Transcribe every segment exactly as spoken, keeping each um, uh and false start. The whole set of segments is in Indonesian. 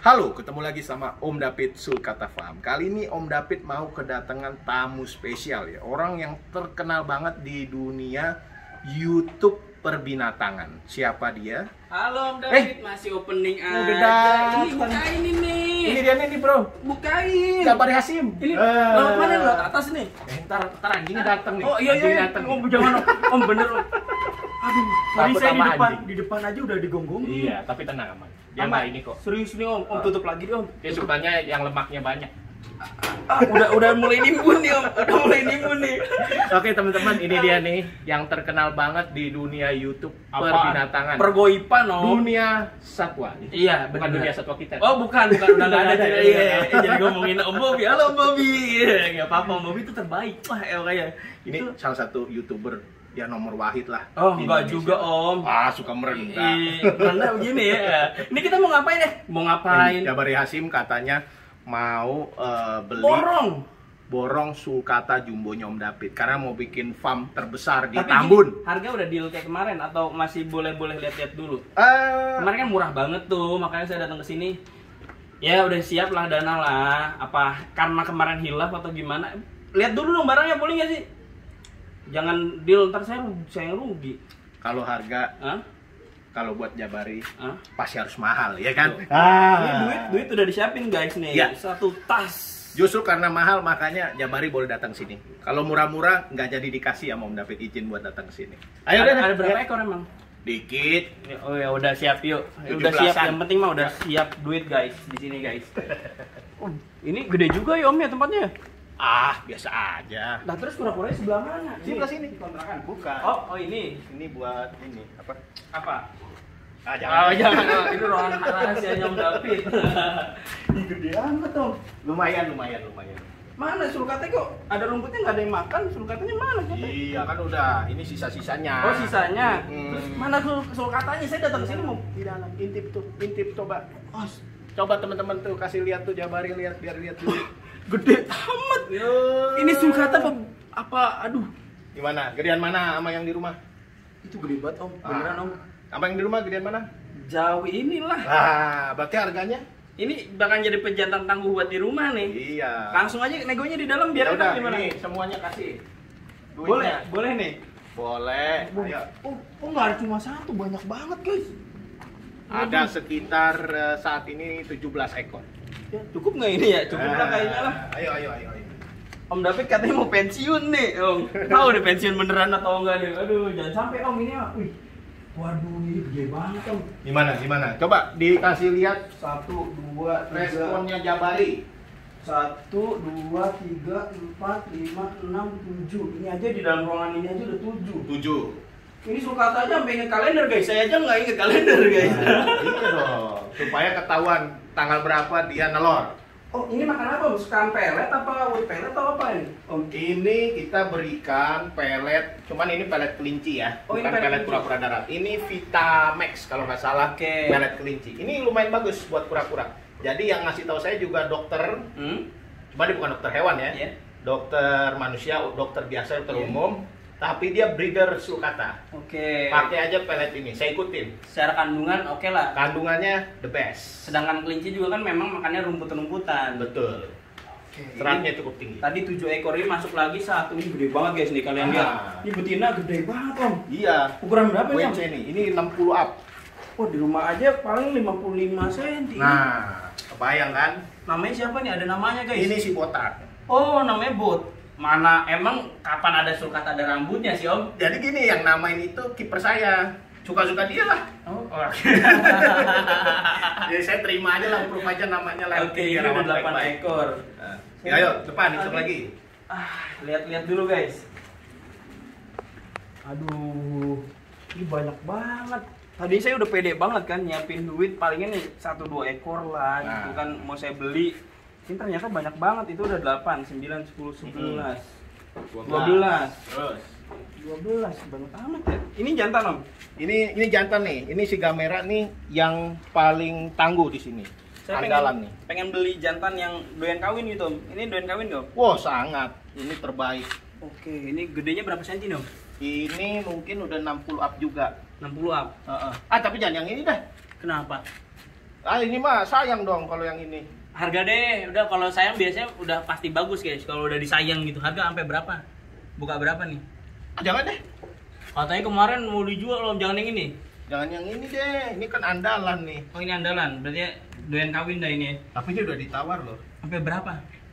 Halo, ketemu lagi sama Om David Sulkata Farm. Kali ini Om David mau kedatangan tamu spesial ya. Orang yang terkenal banget di dunia YouTube perbinatangan. Siapa dia? Halo Om David, Eh, masih opening aja. udah datang. Ini bukain ini. Ini dia nih bro. Bukain. Jabari Hasim. Ini Eh. lewat mana lewat atas nih? Eh, ntar, ntar anjingnya datang nih. Oh iya Anjing iya. datang Om nih. jangan Om. Om bener Om. Aduh, tadi Takut saya di sama depan, anjing. di depan aja udah digonggong. Iya, tapi tenang aman. Dia nggak ini kok. Serius nih Om. Om tutup lagi deh Om. Dia sukanya yang lemaknya banyak. Ah, udah udah mulai nimbun nih Om. Udah mulai nimbun nih. Oke teman-teman, ini dia nih yang terkenal banget di dunia YouTube Apaan? perbinatangan. Pergoipan Om. Dunia satwa. Iya, Bukan bener. dunia satwa kita. Oh bukan, bukan udah nggak ada. Udah nggak ada, Iya, udah iya, nggak ada. jadi ngomongin Om Bobby. Halo Om Bobby. Nggak apa-apa Om Bobby itu terbaik. Wah, ya kayak Ini itu. salah satu YouTuber ya nomor wahid lah. Oh, di enggak Indonesia. juga Om. Ah, suka merendah. Ih, rendah begini ya. Ini kita mau ngapain ya? Mau ngapain? Jabari Hasim katanya mau eh, beli Borong. borong sulcata jumbonya Om David karena mau bikin farm terbesar di Tapi Tambun. gini, harga udah deal kayak kemarin atau masih boleh-boleh lihat-lihat dulu? Eh, Kemarin kan murah banget tuh, makanya saya datang ke sini. Ya udah siap lah dana lah. Apa karena kemarin hilaf atau gimana? Lihat dulu dong barangnya, boleh nggak sih? Jangan deal ntar saya saya yang rugi. kalau harga Hah? kalau buat Jabari Hah? pasti harus mahal, ya kan? Ini duit duit udah disiapin guys nih. Ya. Satu tas. Justru karena mahal makanya Jabari boleh datang sini. Kalau murah-murah nggak jadi dikasih sama Om David izin buat datang ke sini. Ayo ada, deh, ada berapa ya. ekor emang? Dikit. Oh ya udah siap yuk. tujuh Udah siap, belasan. yang penting mah udah siap duit guys di sini guys. Oh, ini gede juga ya Om ya tempatnya. Ah, biasa aja. Nah terus kura-kuranya sebelah mana? Sini, sebelah sini. Di kontrakan. Bukan. Oh, oh ini Ini buat ini apa? apa? Ah, Oh jangan, itu ruangan rahasianya Om David. Ini gede amat Om. Lumayan, lumayan, lumayan. Mana sulcatanya kok? Ada rumputnya nggak ada yang makan? Sulcatanya mana? Katanya? Iya kan udah, ini sisa-sisanya. Oh sisanya. Hmm. Terus mana sul- sulcatanya? Saya datang sini mau. Di dalam intip tuh, intip coba. Oh, coba teman-teman tuh kasih lihat tuh Jabari, lihat biar lihat dulu. Gede amat. Yo. Ini sulcata apa? Apa? Aduh. Gimana? Gedean mana sama yang di rumah? Itu gede banget Om. Beneran Om. Sama yang di rumah gedean mana? Jauh inilah. Ah, berarti harganya? Ini bakal jadi pejantan tangguh buat di rumah nih. Iya. Langsung aja negonya di dalam Ya biar udah, enak gimana? ini semuanya kasih. Duitnya. Boleh, boleh nih. Boleh. Ayo. Oh, oh nggak ada cuma satu, banyak banget guys. Ada sekitar eh, saat ini tujuh belas ekor. Ya, cukup nggak ini ya? Cukup lah kayaknya lah. Ayo, ayo, ayo, ayo. Om David katanya mau pensiun nih, Om. Tahu nih pensiun beneran atau enggak nih? Aduh, jangan sampai Om ini mah. Wih, waduh ini gede banget Om. Gimana, gimana? Coba dikasih lihat Satu, dua, tiga, responnya Jabari. satu, dua, tiga, empat, lima, enam, tujuh. Ini aja di dalam ruangan ini aja udah tujuh. tujuh. Ini sulcata aja sampai inget kalender guys. Saya aja nggak inget kalender guys. Nah, iya dong. Supaya ketahuan tanggal berapa dia nelor. Oh ini makan apa Om? Sekam pelet apa wood pelet atau apa ini Om? Ini kita berikan pelet, cuman ini pelet kelinci ya, Oh, ini bukan pelet pelet kelinci. kura-kura darat. Ini Vitamax kalau nggak salah, Oke. pelet kelinci. Ini lumayan bagus buat kura-kura. Jadi yang ngasih tahu saya juga dokter, Hmm? cuma dia bukan dokter hewan ya, Iya. dokter manusia, dokter biasa, dokter Iya. umum. Tapi dia breeder sulcata. Oke. Pakai aja pelet ini, saya ikutin. Secara kandungan oke lah. Kandungannya the best. Sedangkan kelinci juga kan memang makannya rumput-rumputan. Betul. Oke. Seratnya cukup tinggi. Tadi tujuh ekor ini masuk lagi satu, ini gede banget guys nih kalian Ah. lihat. Ini betina gede banget Om. Iya. Ukuran berapa nih W Om? C nih, ini enam puluh up. Oh di rumah aja paling lima puluh lima sentimeter. Nah, kebayang kan? Namanya siapa nih? Ada namanya guys. Ini si botak. Oh namanya Bot. Mana emang kapan ada sulcata ada rambutnya sih Om? Jadi gini, yang namain itu kiper saya. Suka-suka dia lah. Oh. Jadi saya terima aja lah, proof aja namanya lah. Oke ini udah delapan ekor. Nah, ya, ayo, depan, isep lagi. Ah, lihat-lihat dulu guys. Aduh, ini banyak banget. Tadi saya udah pede banget kan nyiapin duit palingan nih satu dua ekor lah gitu Nah. kan mau saya beli. Ini ternyata banyak banget, itu udah delapan, sembilan, sepuluh, sebelas, dua belas. Terus. dua belas, banyak amat ya. Ini jantan Om. Ini ini jantan nih. Ini si Gamera nih yang paling tangguh di sini. Saya Andalan pengen, nih. pengen beli jantan yang doyan kawin gitu Om. Ini doyan kawin nggak Om? Wow, sangat. Ini terbaik. Oke, ini gedenya berapa senti Om? Ini mungkin udah enam puluh up juga. enam puluh up. Heeh. Ah, tapi jangan yang ini dah. Kenapa? Ah ini mah sayang dong kalau yang ini. Harga deh, udah kalau sayang biasanya udah pasti bagus guys. Kalau udah disayang gitu, harga sampai berapa? Buka berapa nih? Ah, jangan deh. Katanya kemarin mau dijual loh, jangan yang ini. Jangan yang ini deh. Ini kan andalan nih. Oh ini andalan, berarti doyan kawin dah ini ya. Tapi dia udah ditawar loh. Sampai berapa?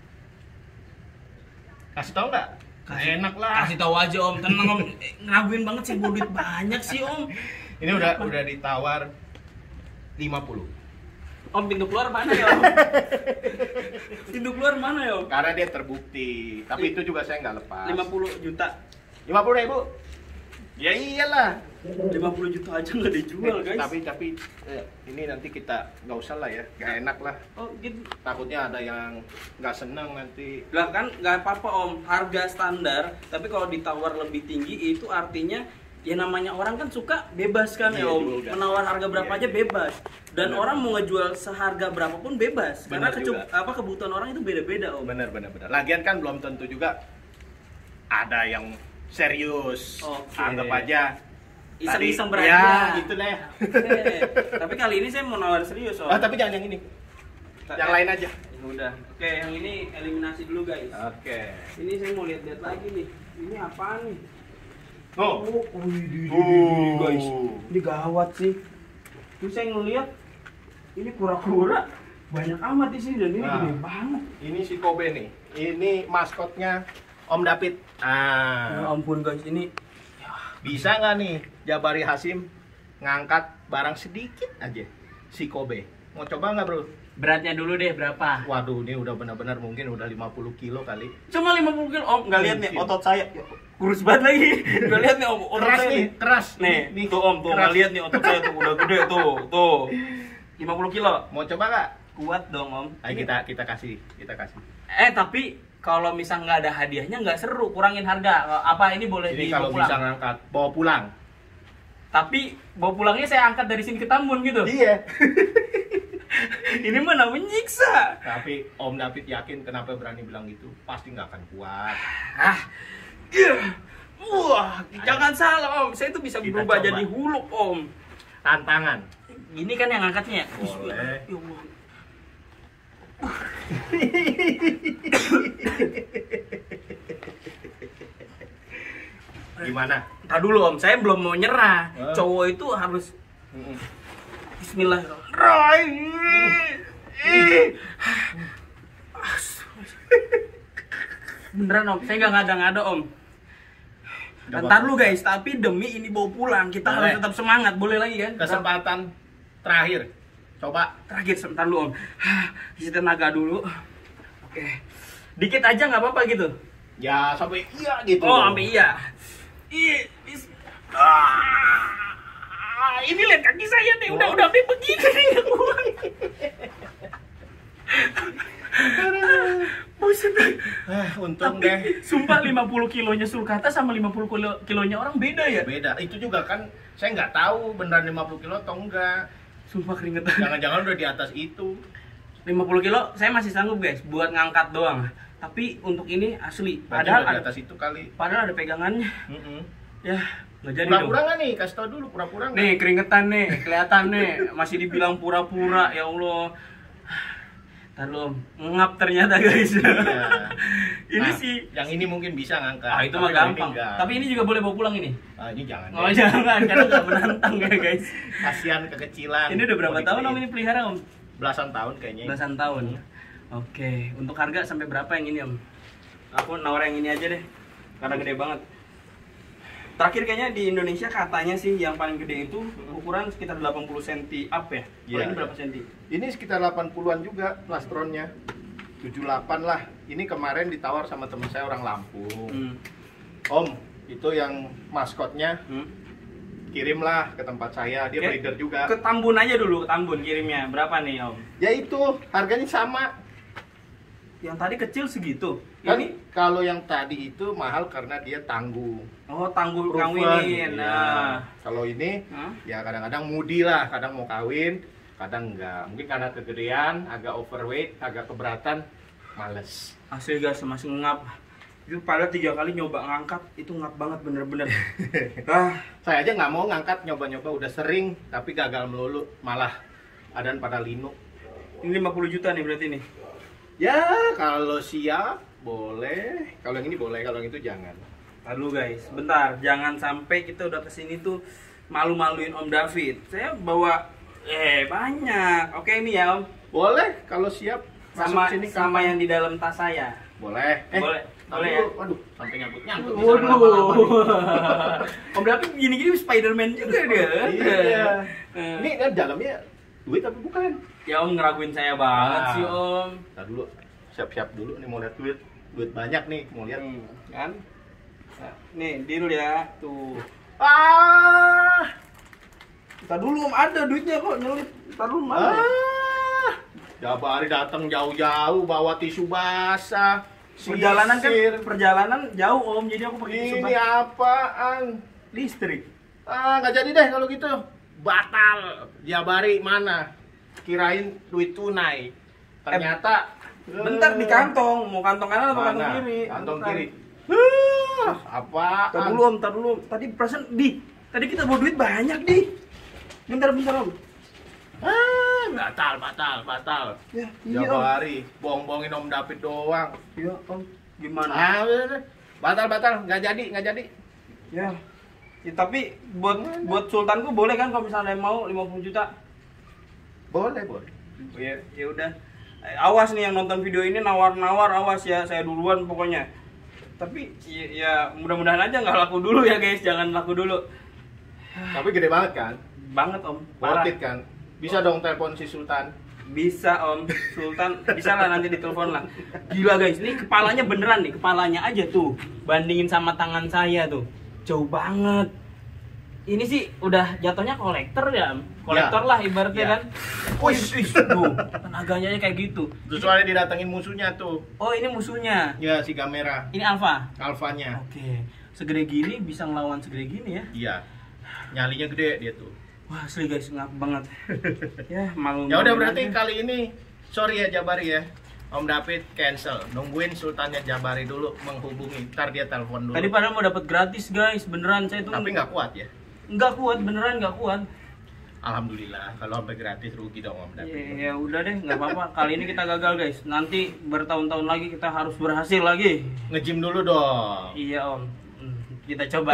Kasih tau nggak? Kasih- Enak lah. Kasih tahu aja om, tenang om. Eh, ngeraguin banget sih, bawa duit banyak sih om. Ini udah udah ditawar lima puluh. Om pintu keluar mana ya om? Pintu keluar mana ya om? Karena dia terbukti. Tapi itu juga saya nggak lepas. lima puluh juta. lima puluh ribu. Ya iyalah. lima puluh juta aja nggak dijual guys. Tapi tapi eh, ini nanti kita nggak usah lah ya. Nggak enak lah. Oh gitu. Takutnya ada yang nggak seneng nanti. Lah kan nggak apa-apa om, harga standar. Tapi kalau ditawar lebih tinggi itu artinya ya namanya orang kan suka bebas kan Iya, ya om. juga. Menawar harga berapa Iya, aja iya. bebas. Dan Benar. orang mau ngejual seharga berapapun bebas. Karena Benar kecu- juga. apa kebutuhan orang itu beda-beda om. Bener bener bener. Lagian kan belum tentu juga ada yang serius. Oke. Anggap aja. Iseng-iseng tadi- beraja. Ya, gitu deh. Oke. Tapi kali ini saya mau nawar serius om. Ah, tapi jangan yang ini. Yang lain aja. Ya udah. Oke, yang ini eliminasi dulu guys. Oke. Ini saya mau lihat-lihat lagi nih. Ini apaan nih? Oh. Oh, wih, di, di, di, di, Oh. guys. Ini gawat sih. Terus saya ngeliat ini kura-kura banyak amat di sini dan ini Nah. gede banget. Ini si Kobe nih. Ini maskotnya Om David. Ya Ah, ampun guys, ini bisa nggak nih Jabari Hasyim ngangkat barang sedikit aja si Kobe? Mau coba nggak bro? beratnya dulu deh berapa? Waduh, ini udah benar-benar mungkin udah lima puluh kilo kali. Cuma lima puluh kilo. Om, nggak lihat nih Mungkin. otot saya. Kurus banget lagi. Nggak lihat nih om, otot Keras saya nih, keras. Nih, Nih, tuh om, tuh keras. nggak lihat nih otot saya tuh udah gede tuh, tuh. lima puluh kilo. Mau coba nggak? Kuat dong om. Ayo Ini- kita kita kasih, kita kasih. Eh tapi kalau misal nggak ada hadiahnya nggak seru, kurangin harga. Apa ini boleh Ini dibawa kalau pulang? bisa ngangkat, bawa pulang. Tapi bawa pulangnya saya angkat dari sini ke Tambun gitu. Iya. Ini mah namanya nyiksa. Tapi Om David yakin kenapa berani bilang gitu? Pasti nggak akan kuat. Ah, iya. Wah, jangan salah om. Saya tuh bisa Kita berubah coba. jadi huluk om. Tantangan. Ini kan yang angkatnya. Boleh. Ya Allah. Gimana? Ntar dulu om, saya belum mau nyerah. Ah. Cowok itu harus Mm-mm. Bismillahirrahmanirrahim. Beneran om, saya nggak ngada-ngada om. Nggak Ntar apa-apa. lu guys, tapi demi ini bawa pulang, kita Boleh. harus tetap semangat, boleh lagi kan? Kesempatan terakhir. Coba. Terakhir sebentar lu om, isi tenaga dulu. Oke, dikit aja nggak apa-apa gitu. Ya sampai iya gitu. Oh, sampai iya. Ih, bis- Ah, ini lihat kaki saya nih, udah Oh. udah sampai begini nih. Buset. Ah, untung Tapi deh. sumpah lima puluh kilonya sulcata sama lima puluh kilo, kilonya orang beda ya? Beda. Itu juga kan saya nggak tahu beneran lima puluh kilo atau enggak. Sumpah keringetan. Jangan-jangan udah di atas itu. lima puluh kilo saya masih sanggup guys buat ngangkat doang. Tapi untuk ini asli. Berarti Padahal udah di ada, atas itu kali. padahal ada pegangannya. Mm-mm. Ya, nggak jadi dong. Pura-pura nggak nih? Kasih tau dulu pura-pura nggak? Nih keringetan nih, kelihatan nih. Masih dibilang pura-pura, ya Allah. Ntar lu om, ngap ternyata guys. Iya. Ini Nah, sih. yang ini mungkin bisa ngangkat. Ah itu tapi mah yang gampang. ini enggak. Tapi ini juga boleh bawa pulang ini. Ah, ini jangan. Oh deh. jangan, karena nggak menantang ya guys. Kasihan kekecilan. Ini udah berapa Mau tahun om dibeliin. ini pelihara om? Belasan tahun kayaknya. Belasan tahun. Oke, untuk harga sampai berapa yang ini om? Aku nawar yang ini aja deh, karena gede banget. Terakhir kayaknya di Indonesia katanya sih yang paling gede itu ukuran sekitar delapan puluh sentimeter up ya. Kalau Iya, ini berapa iya. senti? Ini sekitar delapan puluhan juga plastronnya. tujuh puluh delapan lah. Ini kemarin ditawar sama teman saya orang Lampung. Hmm. Om, itu yang maskotnya Hmm. kirimlah ke tempat saya. Dia Oke. breeder juga. Ke Tambun aja dulu, ke Tambun kirimnya. Berapa nih om? Ya itu, harganya sama. Yang tadi kecil segitu. Kan Ini kalau yang tadi itu mahal karena dia tangguh. oh tangguh Proven. kawinin. Iya. Nah. Kalau ini Hah? ya kadang-kadang mudi lah, kadang mau kawin, kadang enggak. Mungkin karena kegedean, agak overweight, agak keberatan, males. Asli guys, masih ngap. Itu padahal tiga kali nyoba ngangkat, itu ngap banget bener-bener. ah, Saya aja nggak mau ngangkat nyoba-nyoba, udah sering tapi gagal melulu, malah Adaan pada Lino. Ini lima puluh juta nih berarti nih. Ya, kalau siap boleh. Kalau yang ini boleh, kalau yang itu jangan. Lalu guys, bentar, jangan sampai kita udah kesini tuh malu-maluin Om David. Saya bawa eh banyak. Oke ini ya Om. Boleh, kalau siap. Sama masuk sini sama kapan? yang di dalam tas saya. Boleh. Eh, Boleh. Boleh Boleh ya. ya? Waduh, sampai nyangkut-nyangkut. Waduh. Om David gini-gini Spiderman juga dia. Iya. Eh. Ini kan dalamnya duit tapi bukan. Ya Om ngeraguin saya banget Ah. sih Om. Ntar dulu, siap-siap dulu nih mau lihat duit. Duit banyak nih, mau lihat. Hmm, kan? Nah, nih, deal ya. Tuh. Ah, Ntar dulu Om, ada duitnya kok nyelip. Ntar dulu mana? ah. Jabari datang jauh-jauh bawa tisu basah. Perjalanan kan sisir. perjalanan jauh Om, jadi aku pakai tisu Ini basah. apaan? Listrik. Ah, nggak jadi deh kalau gitu. Batal. Jabari mana? Kirain duit tunai. Ternyata Bentar di kantong, mau kantong kanan atau kantong Mana? kiri? Kantong Bentar. kiri. Ah, apaan? Ntar dulu Om, ntar dulu. Tadi perasaan di, tadi kita bawa duit banyak di. Bentar bentar Om. Ah, batal, batal, batal. Ya, iya Om. Jabari, bohong-bohongin Om David doang. Iya Om. Gimana? Ah, udah, udah. batal, batal, nggak jadi, nggak jadi. Ya. Ya, tapi buat buat sultanku boleh kan kalau misalnya mau lima puluh juta? Boleh, boleh. Ya, ya udah. Eh, Awas nih yang nonton video ini nawar-nawar, awas ya, saya duluan pokoknya. Tapi ya, ya mudah-mudahan aja nggak laku dulu ya guys, jangan laku dulu. Tapi gede banget kan? Banget Om. Worth it kan? Bisa dong telepon si Sultan. Bisa Om, Sultan bisa lah nanti ditelepon lah. Gila guys, ini kepalanya beneran nih, kepalanya aja tuh. Bandingin sama tangan saya tuh, jauh banget. Ini sih udah jatuhnya kolektor ya, Om. Kolektor Ya. lah ibaratnya Ya. kan. Wih, wih, tuh, tenaganya kayak gitu. Terus soalnya didatengin musuhnya tuh. Oh ini musuhnya, Ya, si kamera. ini Alpha. Alfanya. Oke, segede gini bisa ngelawan segede gini ya. Iya. Nyalinya gede dia tuh. Wah asli guys, ngap banget. Ya malu. Ya udah berarti kali ini sorry ya Jabari ya. Om David cancel. Nungguin Sultannya Jabari dulu menghubungi. Ntar dia telepon dulu. Tadi padahal mau dapat gratis guys, beneran saya tuh. Tapi nggak kuat ya. Nggak kuat, beneran nggak kuat. Alhamdulillah, kalau sampai gratis rugi dong Om David. Ya, ya udah deh, nggak apa-apa. Kali ini kita gagal guys. Nanti bertahun-tahun lagi kita harus berhasil lagi. Nge-gym dulu dong. Iya Om. Hmm, kita coba.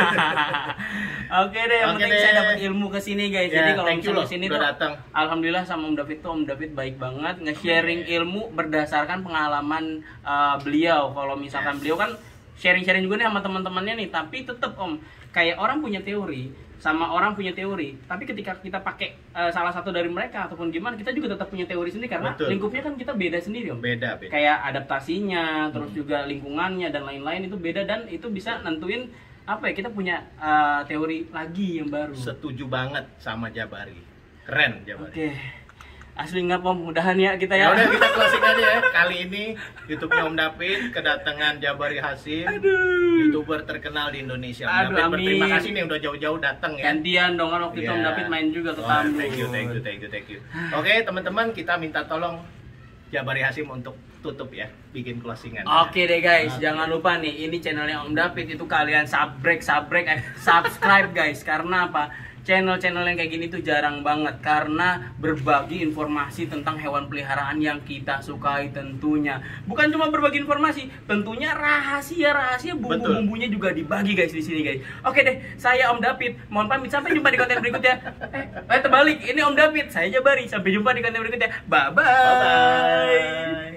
Oke deh, yang Oke penting deh. saya dapat ilmu ke sini guys. Ya, Jadi kalau thank you misalnya loh, ke sini udah tuh datang. alhamdulillah sama Om David tuh Om David baik banget nge-sharing ilmu berdasarkan pengalaman uh, beliau. Kalau misalkan Yes. beliau kan sharing-sharing juga nih sama teman-temannya nih, tapi tetap Om, kayak orang punya teori sama orang punya teori, tapi ketika kita pakai uh, salah satu dari mereka ataupun gimana, kita juga tetap punya teori sendiri karena Betul. lingkupnya kan kita beda sendiri Om. Beda, beda. Kayak adaptasinya, terus Hmm. juga lingkungannya dan lain-lain itu beda dan itu bisa nentuin apa ya, kita punya uh, teori lagi yang baru. Setuju banget sama Jabari. Keren Jabari. Oke. Asli nggak Om, mudahan ya kita Ya ya. udah kita closing aja ya. Kali ini YouTube-nya Om David kedatangan Jabari Hasim. Aduh. YouTuber terkenal di Indonesia. Om Aduh, David amin. berterima kasih nih udah jauh-jauh datang ya. Gantian dong kan waktu itu Om Iya. David main juga ke Wah, Tambun. Thank you, thank you, thank you, thank you. Oke, teman-teman, kita minta tolong Jabari Hasim untuk tutup ya, bikin closingan. Oke deh guys, Oke. jangan lupa nih, ini channelnya Om David, itu kalian subrek, subrek, eh, subscribe guys. Karena apa? Channel-channel yang kayak gini tuh jarang banget karena berbagi informasi tentang hewan peliharaan yang kita sukai tentunya. Bukan cuma berbagi informasi, tentunya rahasia-rahasia bumbu-bumbunya juga dibagi guys di sini guys. Oke deh, saya Om David, mohon pamit sampai jumpa di konten berikutnya. Eh, eh terbalik, ini Om David, saya Jabari. Sampai jumpa di konten berikutnya. Bye bye. Bye-bye.